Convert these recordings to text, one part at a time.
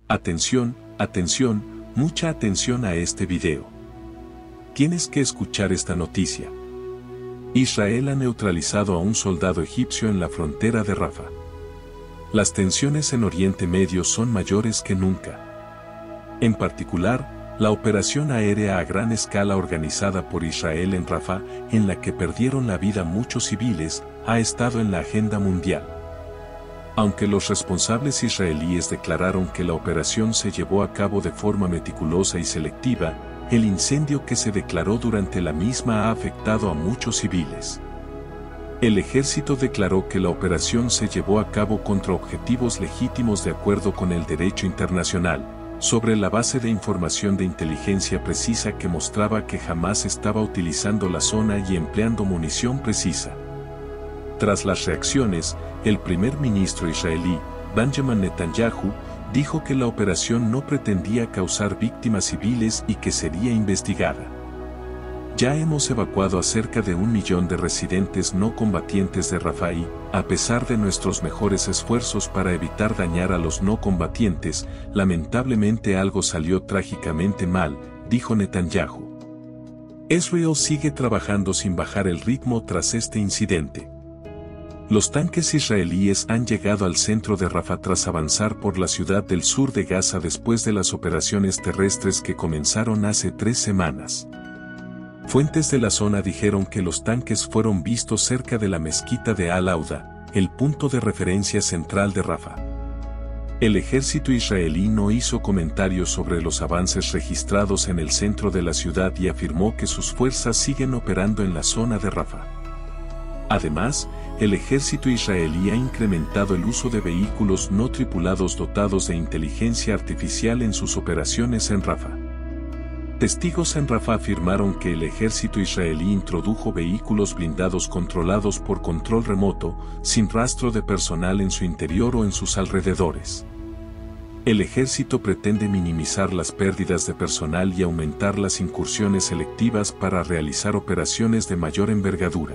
Atención, atención, mucha atención a este video. Tienes que escuchar esta noticia. Israel ha neutralizado a un soldado egipcio en la frontera de Rafah. Las tensiones en Oriente Medio son mayores que nunca. En particular, la operación aérea a gran escala organizada por Israel en Rafah, en la que perdieron la vida muchos civiles, ha estado en la agenda mundial. Aunque los responsables israelíes declararon que la operación se llevó a cabo de forma meticulosa y selectiva, el incendio que se declaró durante la misma ha afectado a muchos civiles. El ejército declaró que la operación se llevó a cabo contra objetivos legítimos de acuerdo con el derecho internacional, sobre la base de información de inteligencia precisa que mostraba que Hamás estaba utilizando la zona y empleando munición precisa. Tras las reacciones, el primer ministro israelí, Benjamin Netanyahu, dijo que la operación no pretendía causar víctimas civiles y que sería investigada. Ya hemos evacuado a cerca de 1 millón de residentes no combatientes de Rafah y, a pesar de nuestros mejores esfuerzos para evitar dañar a los no combatientes, lamentablemente algo salió trágicamente mal, dijo Netanyahu. Israel sigue trabajando sin bajar el ritmo tras este incidente. Los tanques israelíes han llegado al centro de Rafah tras avanzar por la ciudad del sur de Gaza después de las operaciones terrestres que comenzaron hace 3 semanas. Fuentes de la zona dijeron que los tanques fueron vistos cerca de la mezquita de Al-Auda, el punto de referencia central de Rafah. El ejército israelí no hizo comentarios sobre los avances registrados en el centro de la ciudad y afirmó que sus fuerzas siguen operando en la zona de Rafah. Además, el ejército israelí ha incrementado el uso de vehículos no tripulados dotados de inteligencia artificial en sus operaciones en Rafah. Testigos en Rafah afirmaron que el ejército israelí introdujo vehículos blindados controlados por control remoto, sin rastro de personal en su interior o en sus alrededores. El ejército pretende minimizar las pérdidas de personal y aumentar las incursiones selectivas para realizar operaciones de mayor envergadura.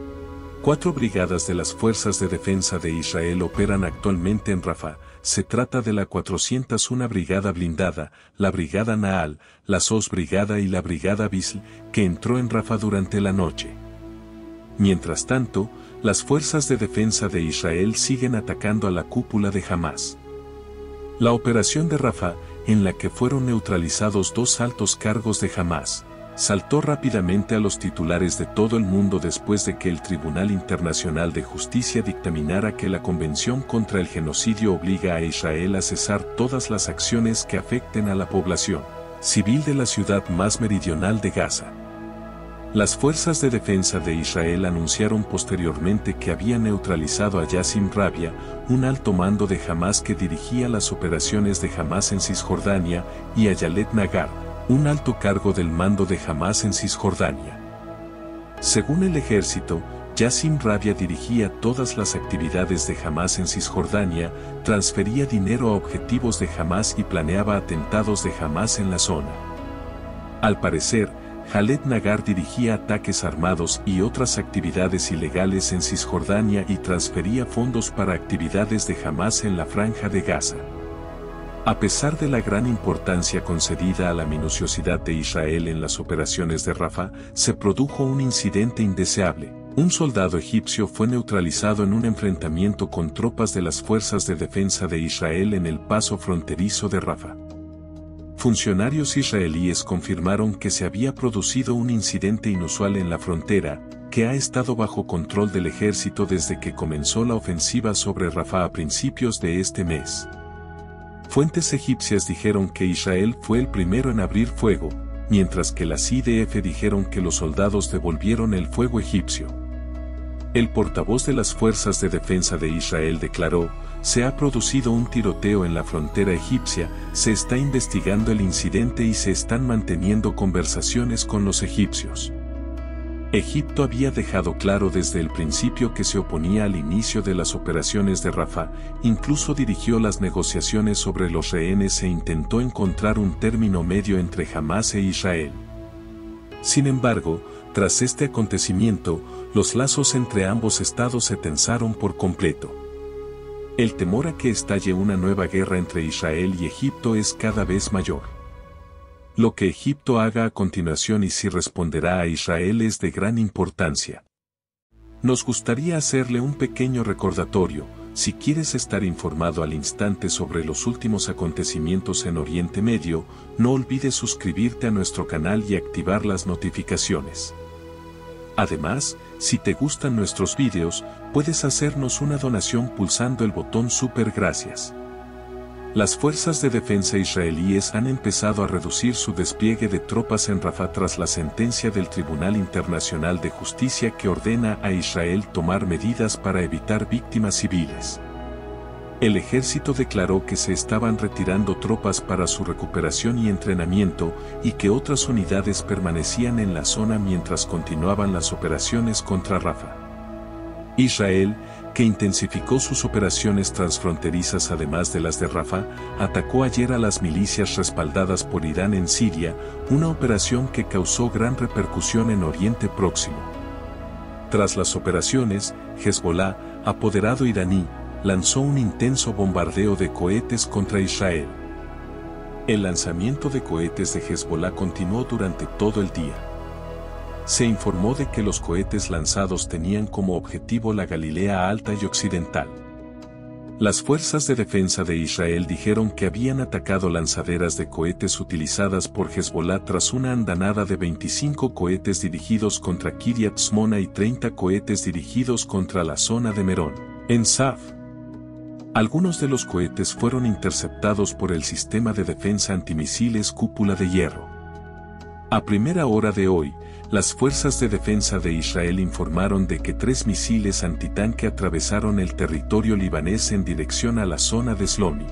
4 brigadas de las Fuerzas de Defensa de Israel operan actualmente en Rafah. Se trata de la 401 Brigada Blindada, la Brigada Nahal, la SOS Brigada y la Brigada Bisl, que entró en Rafah durante la noche. Mientras tanto, las Fuerzas de Defensa de Israel siguen atacando a la cúpula de Hamás. La operación de Rafah, en la que fueron neutralizados 2 altos cargos de Hamás, saltó rápidamente a los titulares de todo el mundo después de que el Tribunal Internacional de Justicia dictaminara que la Convención contra el Genocidio obliga a Israel a cesar todas las acciones que afecten a la población civil de la ciudad más meridional de Gaza. Las Fuerzas de Defensa de Israel anunciaron posteriormente que habían neutralizado a Yassin Rabia, un alto mando de Hamás que dirigía las operaciones de Hamás en Cisjordania, y a Yalet Nagar, un alto cargo del mando de Hamás en Cisjordania. Según el ejército, Yassin Rabia dirigía todas las actividades de Hamás en Cisjordania, transfería dinero a objetivos de Hamás y planeaba atentados de Hamás en la zona. Al parecer, Yalet Nagar dirigía ataques armados y otras actividades ilegales en Cisjordania y transfería fondos para actividades de Hamás en la Franja de Gaza. A pesar de la gran importancia concedida a la minuciosidad de Israel en las operaciones de Rafah, se produjo un incidente indeseable. Un soldado egipcio fue neutralizado en un enfrentamiento con tropas de las Fuerzas de Defensa de Israel en el paso fronterizo de Rafah. Funcionarios israelíes confirmaron que se había producido un incidente inusual en la frontera, que ha estado bajo control del ejército desde que comenzó la ofensiva sobre Rafah a principios de este mes. Fuentes egipcias dijeron que Israel fue el primero en abrir fuego, mientras que las IDF dijeron que los soldados devolvieron el fuego egipcio. El portavoz de las Fuerzas de Defensa de Israel declaró: "Se ha producido un tiroteo en la frontera egipcia, se está investigando el incidente y se están manteniendo conversaciones con los egipcios". Egipto había dejado claro desde el principio que se oponía al inicio de las operaciones de Rafah, incluso dirigió las negociaciones sobre los rehenes e intentó encontrar un término medio entre Hamás e Israel. Sin embargo, tras este acontecimiento, los lazos entre ambos estados se tensaron por completo. El temor a que estalle una nueva guerra entre Israel y Egipto es cada vez mayor. Lo que Egipto haga a continuación y si responderá a Israel es de gran importancia. Nos gustaría hacerle un pequeño recordatorio. Si quieres estar informado al instante sobre los últimos acontecimientos en Oriente Medio, no olvides suscribirte a nuestro canal y activar las notificaciones. Además, si te gustan nuestros vídeos, puedes hacernos una donación pulsando el botón Super Gracias. Las fuerzas de defensa israelíes han empezado a reducir su despliegue de tropas en Rafah tras la sentencia del Tribunal Internacional de Justicia que ordena a Israel tomar medidas para evitar víctimas civiles. El ejército declaró que se estaban retirando tropas para su recuperación y entrenamiento y que otras unidades permanecían en la zona mientras continuaban las operaciones contra Rafah. Israel, que intensificó sus operaciones transfronterizas además de las de Rafah, atacó ayer a las milicias respaldadas por Irán en Siria, una operación que causó gran repercusión en Oriente Próximo. Tras las operaciones, Hezbollah, apoderado iraní, lanzó un intenso bombardeo de cohetes contra Israel. El lanzamiento de cohetes de Hezbollah continuó durante todo el día. Se informó de que los cohetes lanzados tenían como objetivo la Galilea Alta y Occidental. Las fuerzas de defensa de Israel dijeron que habían atacado lanzaderas de cohetes utilizadas por Hezbollah tras una andanada de 25 cohetes dirigidos contra Kiryat Shmona y 30 cohetes dirigidos contra la zona de Merón, en Saf. Algunos de los cohetes fueron interceptados por el sistema de defensa antimisiles Cúpula de Hierro. A primera hora de hoy, las fuerzas de defensa de Israel informaron de que 3 misiles antitanque atravesaron el territorio libanés en dirección a la zona de Shlomi.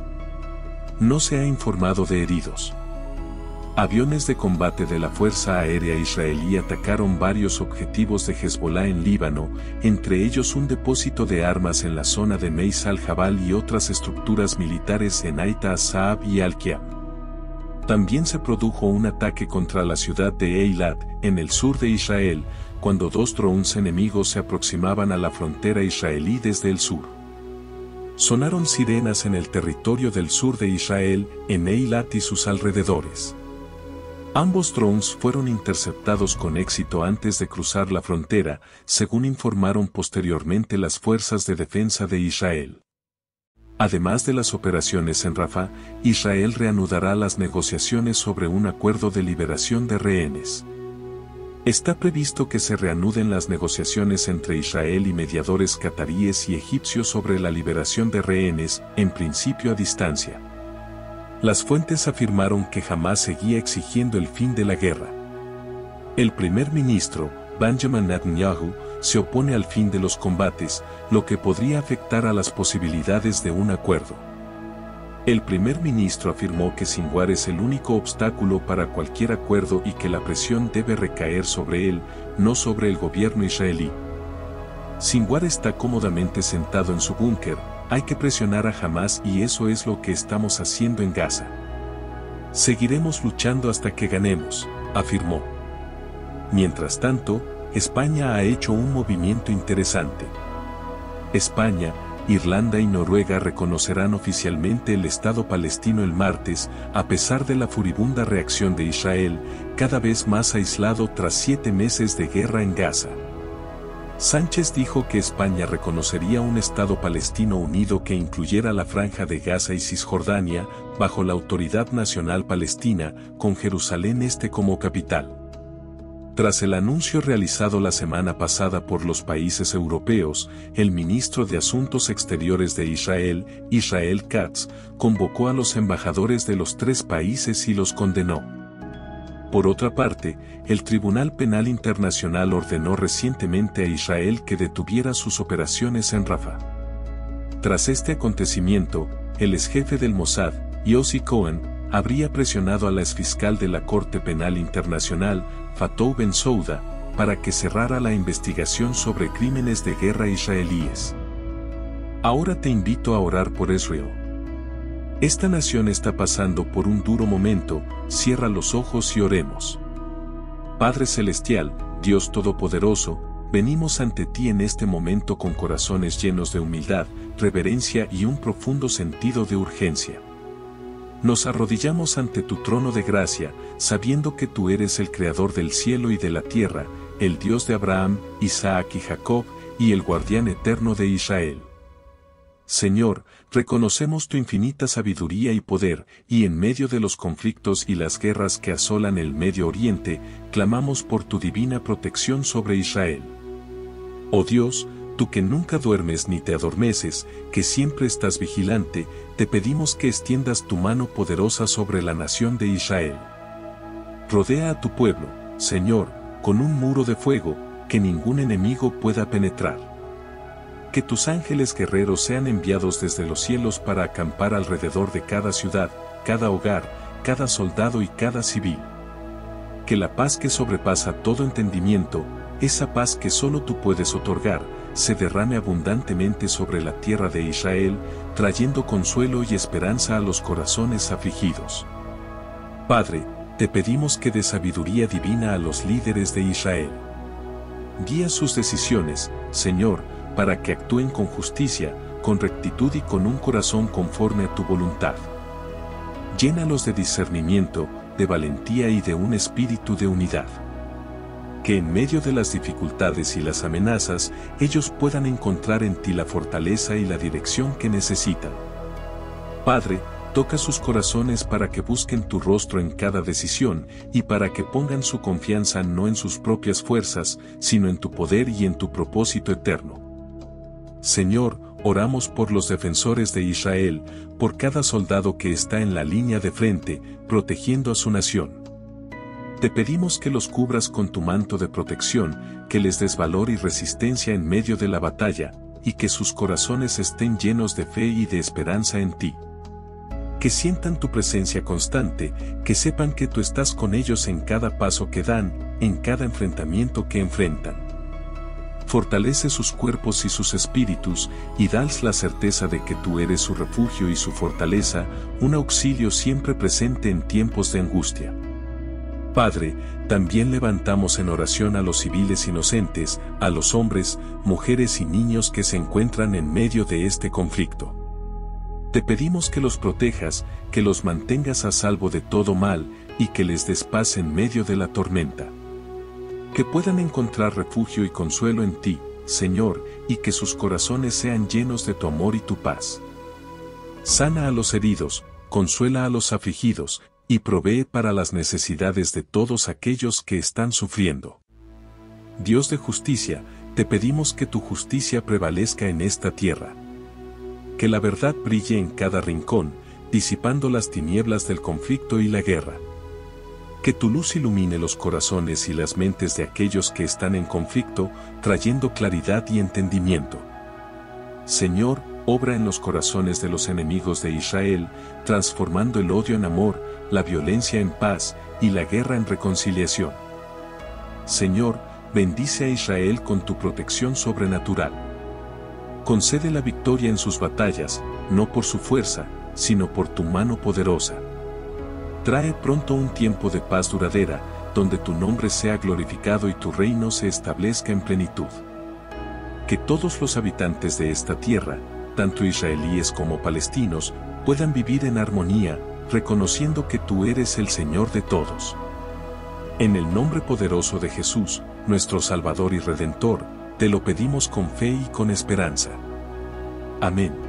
No se ha informado de heridos. Aviones de combate de la Fuerza Aérea Israelí atacaron varios objetivos de Hezbollah en Líbano, entre ellos un depósito de armas en la zona de Meis al-Jabal y otras estructuras militares en Aita as-Saab y Al-Qiam. También se produjo un ataque contra la ciudad de Eilat, en el sur de Israel, cuando 2 drones enemigos se aproximaban a la frontera israelí desde el sur. Sonaron sirenas en el territorio del sur de Israel, en Eilat y sus alrededores. Ambos drones fueron interceptados con éxito antes de cruzar la frontera, según informaron posteriormente las fuerzas de defensa de Israel. Además de las operaciones en Rafah, Israel reanudará las negociaciones sobre un acuerdo de liberación de rehenes. Está previsto que se reanuden las negociaciones entre Israel y mediadores cataríes y egipcios sobre la liberación de rehenes, en principio a distancia. Las fuentes afirmaron que Hamás seguía exigiendo el fin de la guerra. El primer ministro, Benjamin Netanyahu, se opone al fin de los combates, lo que podría afectar a las posibilidades de un acuerdo. El primer ministro afirmó que Sinwar es el único obstáculo para cualquier acuerdo y que la presión debe recaer sobre él, no sobre el gobierno israelí. Sinwar está cómodamente sentado en su búnker, hay que presionar a Hamás y eso es lo que estamos haciendo en Gaza. Seguiremos luchando hasta que ganemos, afirmó. Mientras tanto, España ha hecho un movimiento interesante. España, Irlanda y Noruega reconocerán oficialmente el Estado palestino el martes, a pesar de la furibunda reacción de Israel, cada vez más aislado tras 7 meses de guerra en Gaza. Sánchez dijo que España reconocería un Estado palestino unido que incluyera la Franja de Gaza y Cisjordania, bajo la Autoridad Nacional Palestina, con Jerusalén Este como capital. Tras el anuncio realizado la semana pasada por los países europeos, el ministro de Asuntos Exteriores de Israel, Israel Katz, convocó a los embajadores de los 3 países y los condenó. Por otra parte, el Tribunal Penal Internacional ordenó recientemente a Israel que detuviera sus operaciones en Rafah. Tras este acontecimiento, el exjefe del Mossad, Yossi Cohen, habría presionado a la exfiscal de la Corte Penal Internacional, Fatou Bensouda, para que cerrara la investigación sobre crímenes de guerra israelíes. Ahora te invito a orar por Israel. Esta nación está pasando por un duro momento, cierra los ojos y oremos. Padre Celestial, Dios Todopoderoso, venimos ante ti en este momento con corazones llenos de humildad, reverencia y un profundo sentido de urgencia. Nos arrodillamos ante tu trono de gracia, sabiendo que tú eres el creador del cielo y de la tierra, el Dios de Abraham, Isaac y Jacob, y el guardián eterno de Israel. Señor, reconocemos tu infinita sabiduría y poder, y en medio de los conflictos y las guerras que asolan el Medio Oriente, clamamos por tu divina protección sobre Israel. Oh Dios, tú que nunca duermes ni te adormeces, que siempre estás vigilante, te pedimos que extiendas tu mano poderosa sobre la nación de Israel. Rodea a tu pueblo, Señor, con un muro de fuego, que ningún enemigo pueda penetrar. Que tus ángeles guerreros sean enviados desde los cielos para acampar alrededor de cada ciudad, cada hogar, cada soldado y cada civil. Que la paz que sobrepasa todo entendimiento, esa paz que solo tú puedes otorgar, se derrame abundantemente sobre la tierra de Israel, trayendo consuelo y esperanza a los corazones afligidos. Padre, te pedimos que des sabiduría divina a los líderes de Israel. Guía sus decisiones, Señor, para que actúen con justicia, con rectitud y con un corazón conforme a tu voluntad. Llénalos de discernimiento, de valentía y de un espíritu de unidad. Que en medio de las dificultades y las amenazas, ellos puedan encontrar en ti la fortaleza y la dirección que necesitan. Padre, toca sus corazones para que busquen tu rostro en cada decisión, y para que pongan su confianza no en sus propias fuerzas, sino en tu poder y en tu propósito eterno. Señor, oramos por los defensores de Israel, por cada soldado que está en la línea de frente, protegiendo a su nación. Te pedimos que los cubras con tu manto de protección, que les des valor y resistencia en medio de la batalla, y que sus corazones estén llenos de fe y de esperanza en ti. Que sientan tu presencia constante, que sepan que tú estás con ellos en cada paso que dan, en cada enfrentamiento que enfrentan. Fortalece sus cuerpos y sus espíritus, y dales la certeza de que tú eres su refugio y su fortaleza, un auxilio siempre presente en tiempos de angustia. Padre, también levantamos en oración a los civiles inocentes, a los hombres, mujeres y niños que se encuentran en medio de este conflicto. Te pedimos que los protejas, que los mantengas a salvo de todo mal, y que les des paz en medio de la tormenta. Que puedan encontrar refugio y consuelo en ti, Señor, y que sus corazones sean llenos de tu amor y tu paz. Sana a los heridos, consuela a los afligidos, y provee para las necesidades de todos aquellos que están sufriendo. Dios de justicia, te pedimos que tu justicia prevalezca en esta tierra. Que la verdad brille en cada rincón, disipando las tinieblas del conflicto y la guerra. Que tu luz ilumine los corazones y las mentes de aquellos que están en conflicto, trayendo claridad y entendimiento. Señor, obra en los corazones de los enemigos de Israel, transformando el odio en amor, la violencia en paz, y la guerra en reconciliación. Señor, bendice a Israel con tu protección sobrenatural. Concede la victoria en sus batallas, no por su fuerza, sino por tu mano poderosa. Trae pronto un tiempo de paz duradera, donde tu nombre sea glorificado y tu reino se establezca en plenitud. Que todos los habitantes de esta tierra, tanto israelíes como palestinos, puedan vivir en armonía, reconociendo que tú eres el Señor de todos. En el nombre poderoso de Jesús, nuestro Salvador y Redentor, te lo pedimos con fe y con esperanza. Amén.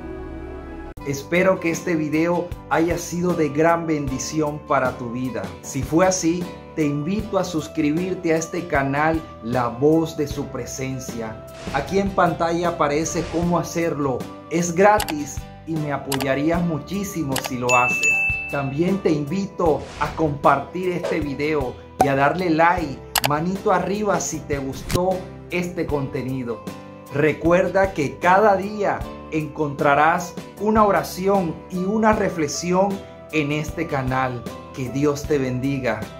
Espero que este video haya sido de gran bendición para tu vida. Si fue así, te invito a suscribirte a este canal La Voz de Su Presencia. Aquí en pantalla aparece cómo hacerlo. Es gratis y me apoyarías muchísimo si lo haces. También te invito a compartir este video y a darle like, manito arriba si te gustó este contenido. Recuerda que cada día encontrarás una oración y una reflexión en este canal. Que Dios te bendiga.